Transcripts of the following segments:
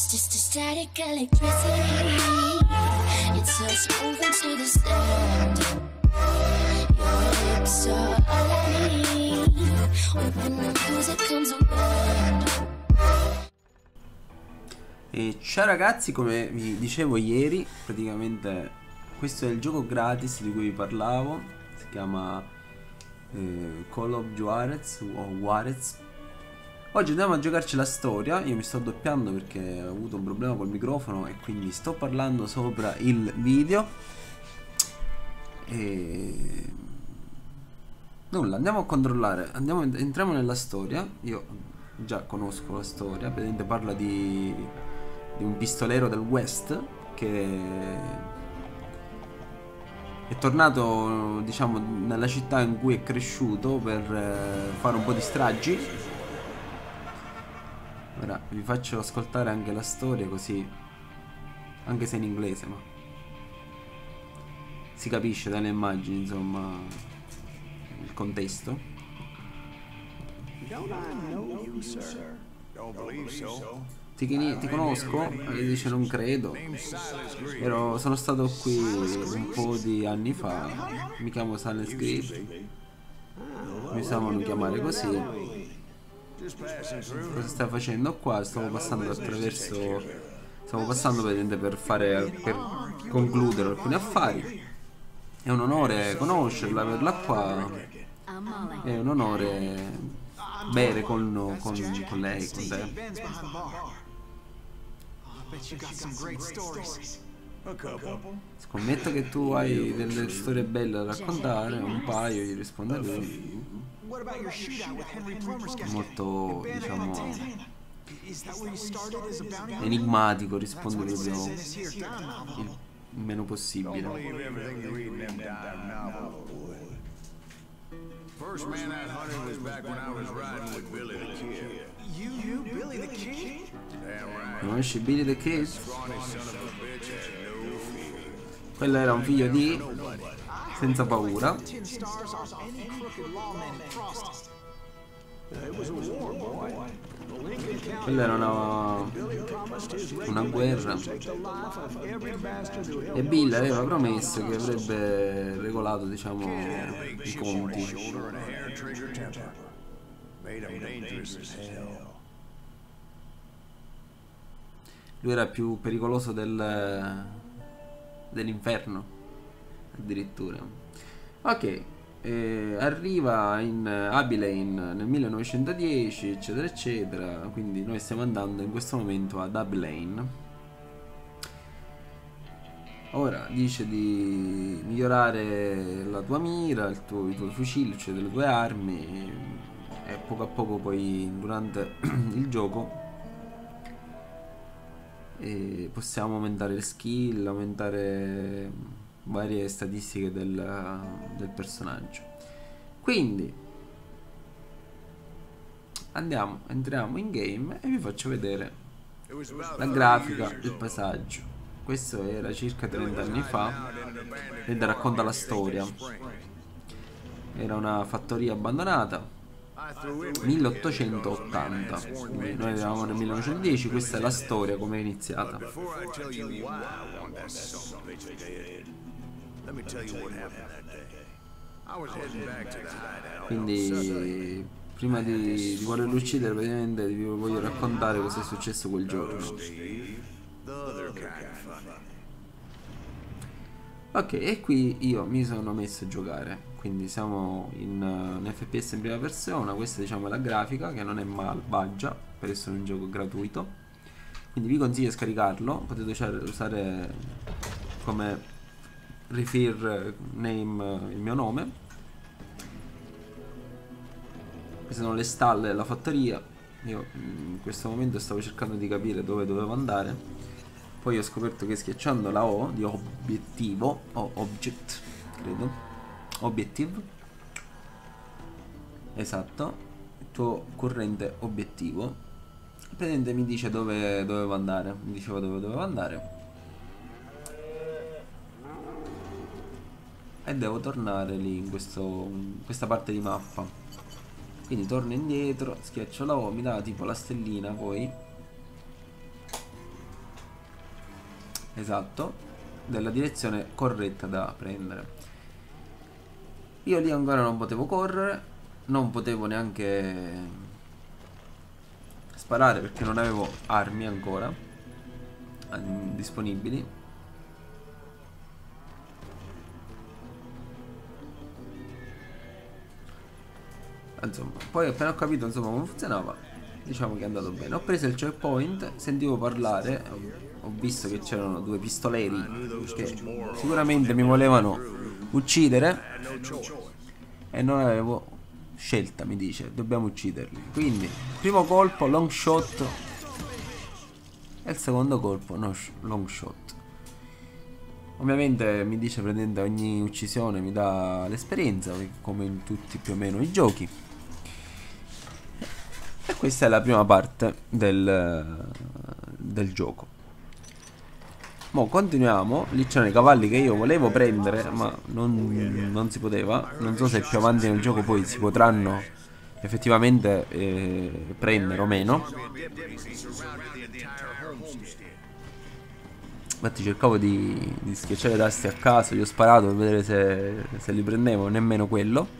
just a static electricity. Your touch moving to the stand. Your lips are all I need. When the music comes around. E ciao ragazzi, come vi dicevo ieri, praticamente questo è il gioco gratis di cui vi parlavo. Si chiama Call of Juarez o Juarez. Oggi andiamo a giocarci la storia. Io mi sto doppiando perché ho avuto un problema col microfono e quindi sto parlando sopra il video. E nulla, andiamo a controllare. Entriamo nella storia. Io già conosco la storia. Praticamente parla di un pistolero del West che è tornato, diciamo, nella città in cui è cresciuto per fare un po' di stragi. Ora vi faccio ascoltare anche la storia, così, anche se in inglese, ma si capisce dalle immagini, insomma, il contesto. Ti conosco? E dice non credo. Sono stato qui un po' di anni fa. Mi chiamo Silence Grip. Mi stavano chiamare così. Cosa stai facendo qua? Stavo passando per concludere alcuni affari. È un onore conoscerla, averla qua. È un onore bere con lei, con te. Scommetto che tu hai delle storie belle da raccontare, un paio, gli risponde lui. Molto, diciamo, enigmatico, risponde proprio il meno possibile. First man I hunted was back when I was riding with Billy the Kid. You Billy the Kid? Damn right. Conosci Billy the Kid? Scrawny son of a bitch had no fear. Quello era un figlio di senza paura. Quella era una guerra. E Bill aveva promesso che avrebbe regolato, diciamo, i conti. Lui era più pericoloso dell'inferno, addirittura. Ok. Arriva in Abilene nel 1910, eccetera eccetera. Quindi noi stiamo andando in questo momento ad Abilene. Ora dice di migliorare la tua mira, i tuoi fucili, cioè le tue armi. E poco a poco poi durante il gioco possiamo aumentare le skill, aumentare varie statistiche del personaggio. Quindi entriamo in game e vi faccio vedere la grafica, il paesaggio. Questo era circa 30 anni fa ed racconta la storia. Era una fattoria abbandonata, 1880. Quindi noi eravamo nel 1910. Questa è la storia, come è iniziata. Quindi prima di volerlo uccidere, praticamente vi voglio raccontare cosa è successo quel giorno. Ok, e qui io mi sono messo a giocare. Quindi siamo in FPS in prima persona. Questa, diciamo, è la grafica, che non è malvagia per essere un gioco gratuito. Quindi vi consiglio di scaricarlo. Potete usare come refer name il mio nome. Queste sono le stalle della fattoria. Io in questo momento stavo cercando di capire dove dovevo andare. Poi ho scoperto che schiacciando la O di obiettivo, o object, credo, obiettive, esatto, il tuo corrente obiettivo, praticamente mi dice dove dovevo andare. Mi diceva dove dovevo andare. E devo tornare lì in questa parte di mappa. Quindi torno indietro, schiaccio la O, mi dà tipo la stellina, poi esatto della direzione corretta da prendere. Io lì ancora non potevo correre, non potevo neanche sparare perché non avevo armi ancora disponibili. Insomma, poi appena ho capito insomma come funzionava, diciamo che è andato bene. Ho preso il checkpoint, sentivo parlare, ho visto che c'erano due pistoleri che sicuramente mi volevano uccidere e non avevo scelta, mi dice, dobbiamo ucciderli. Quindi, primo colpo long shot e il secondo colpo no long shot. Ovviamente mi dice praticamente ogni uccisione mi dà l'esperienza, come in tutti più o meno i giochi. E questa è la prima parte del gioco. Mo continuiamo. Lì c'erano i cavalli che io volevo prendere, ma non si poteva. Non so se più avanti nel gioco poi si potranno effettivamente prendere o meno. Infatti cercavo di schiacciare i tasti a caso. Gli ho sparato per vedere se li prendevo, nemmeno quello.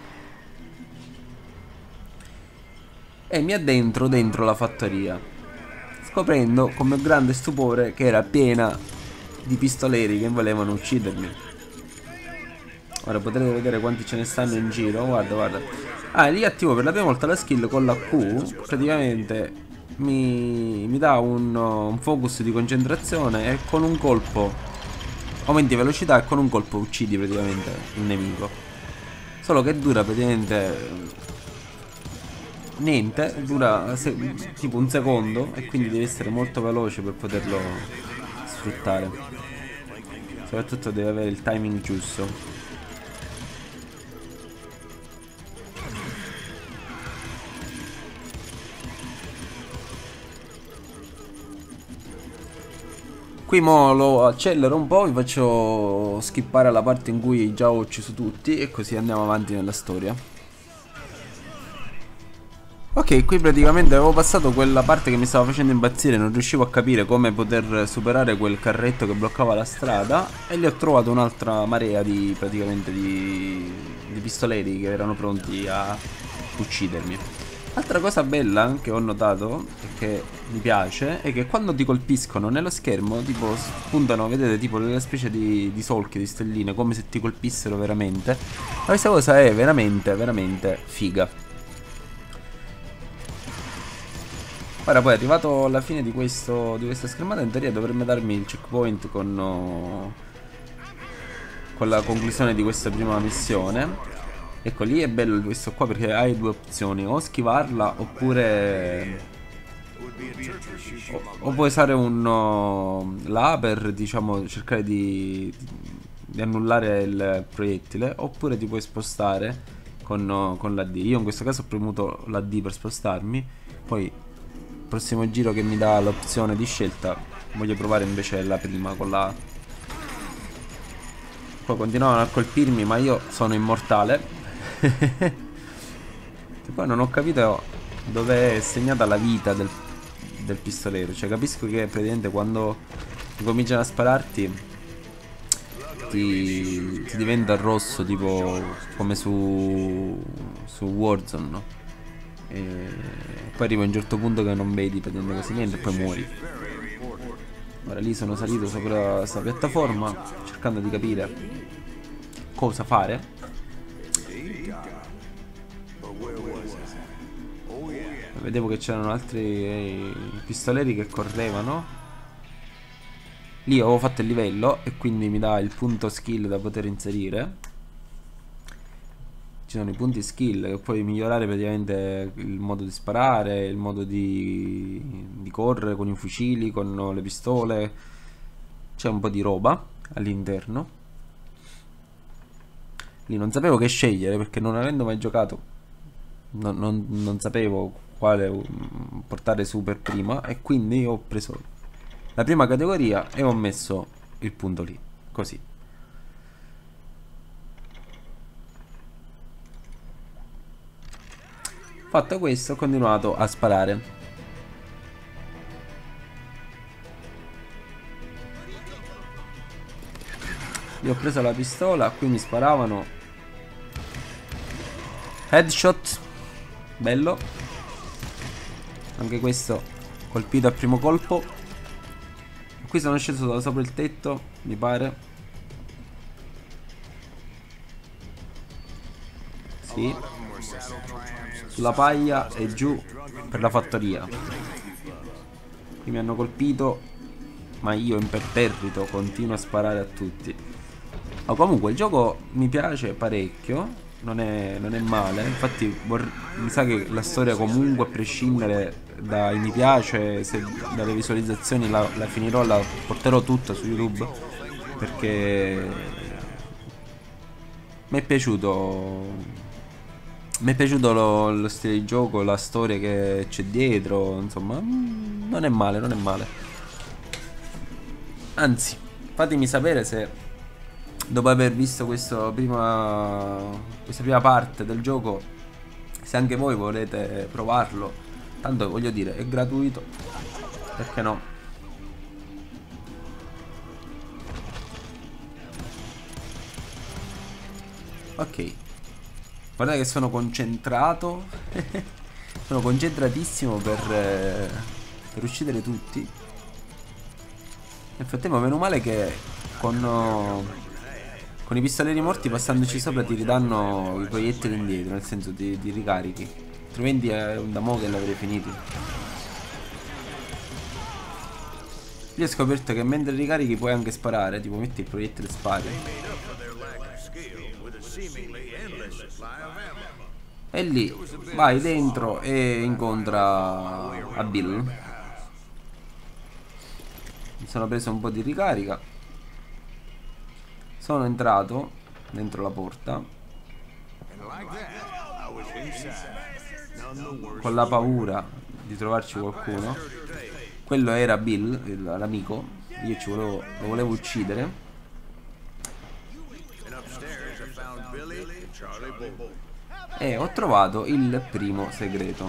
E mi addentro dentro la fattoria, scoprendo con mio grande stupore che era piena di pistoleri che volevano uccidermi. Ora potrete vedere quanti ce ne stanno in giro. Guarda, guarda. Ah, lì attivo per la prima volta la skill con la Q. Praticamente mi dà un focus di concentrazione e con un colpo aumenti velocità e con un colpo uccidi praticamente il nemico. Solo che dura praticamente niente, dura tipo un secondo e quindi devi essere molto veloce per poterlo sfruttare. Soprattutto devi avere il timing giusto. Qui mo lo accelero un po', vi faccio skippare alla parte in cui già ho ucciso tutti e così andiamo avanti nella storia. Ok, qui praticamente avevo passato quella parte che mi stava facendo impazzire, non riuscivo a capire come poter superare quel carretto che bloccava la strada e lì ho trovato un'altra marea di praticamente di pistoleri che erano pronti a uccidermi. Altra cosa bella che ho notato e che mi piace è che quando ti colpiscono nello schermo tipo spuntano, vedete, tipo delle specie di solchi, di stelline, come se ti colpissero veramente. Ma questa cosa è veramente figa. Ora poi arrivato alla fine di questa schermata in teoria dovrebbe darmi il checkpoint con la conclusione di questa prima missione. Ecco, lì è bello questo qua perché hai due opzioni: o schivarla oppure o puoi usare la per, diciamo, cercare di annullare il proiettile, oppure ti puoi spostare con la D. Io in questo caso ho premuto la D per spostarmi. Poi prossimo giro che mi dà l'opzione di scelta voglio provare invece la prima con la A. Poi continuavano a colpirmi ma io sono immortale. E poi non ho capito dove è segnata la vita del pistolero. Cioè capisco che praticamente quando cominciano a spararti ti diventa rosso, tipo come su Warzone, no? E poi arriva a un certo punto che non vedi praticamente quasi niente e poi muori. Ora lì sono salito sopra questa piattaforma cercando di capire cosa fare. Vedevo che c'erano altri pistoleri che correvano. Lì avevo fatto il livello e quindi mi dà il punto skill da poter inserire. Ci sono i punti skill che puoi migliorare praticamente il modo di sparare, il modo di correre con i fucili, con le pistole. C'è un po' di roba all'interno. Lì non sapevo che scegliere perché non avendo mai giocato non sapevo quale portare su per prima e quindi ho preso la prima categoria e ho messo il punto lì, così. Fatto questo ho continuato a sparare. Io ho preso la pistola, qui mi sparavano. Headshot. Bello. Anche questo colpito al primo colpo. Qui sono sceso da sopra il tetto, mi pare. Sì. Sulla paglia e giù per la fattoria. Qui mi hanno colpito, ma io imperterrito continuo a sparare a tutti. Ma comunque il gioco mi piace parecchio. Non è male. Infatti mi sa che la storia comunque, a prescindere dai mi piace, se dalle visualizzazioni la finirò, la porterò tutta su YouTube, perché mi è piaciuto. Mi è piaciuto lo stile di gioco, la storia che c'è dietro. Insomma, non è male, non è male. Anzi, fatemi sapere se, dopo aver visto questa prima parte del gioco, se anche voi volete provarlo. Tanto, voglio dire, è gratuito, perché no? Ok. Guarda che sono concentrato. Sono concentratissimo per uccidere tutti. Nel frattempo, meno male che con i pistoleri morti, passandoci sopra, ti ridanno i proiettili indietro. Nel senso, ti ricarichi. Altrimenti è un da mo' che l'avrei finiti. Io ho scoperto che mentre ricarichi puoi anche sparare. Tipo, metti il proiettile e spari. E lì vai dentro e incontra a Bill. Mi sono preso un po' di ricarica. Sono entrato dentro la porta con la paura di trovarci qualcuno. Quello era Bill, l'amico. Io lo volevo uccidere. E ho trovato il primo segreto.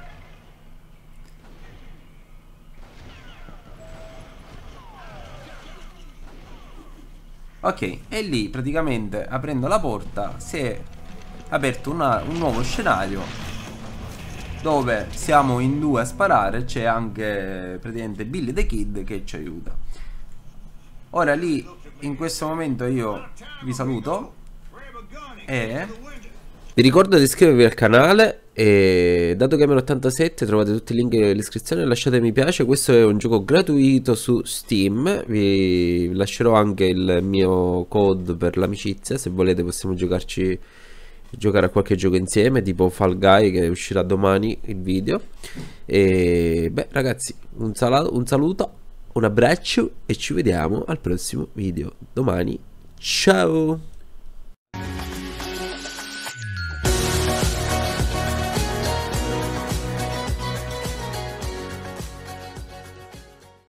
Ok, e lì praticamente, aprendo la porta, si è aperto un nuovo scenario, dove siamo in due a sparare. C'è anche praticamente Billy the Kid che ci aiuta. Ora lì, in questo momento, io vi saluto e vi ricordo di iscrivervi al canale. E dato che Gamer87 trovate tutti i link nell'iscrizione, lasciate mi piace. Questo è un gioco gratuito su Steam. Vi lascerò anche il mio code per l'amicizia, se volete possiamo giocare a qualche gioco insieme, tipo Fall Guy, che uscirà domani il video. E beh ragazzi, un saluto, un abbraccio e ci vediamo al prossimo video domani. Ciao.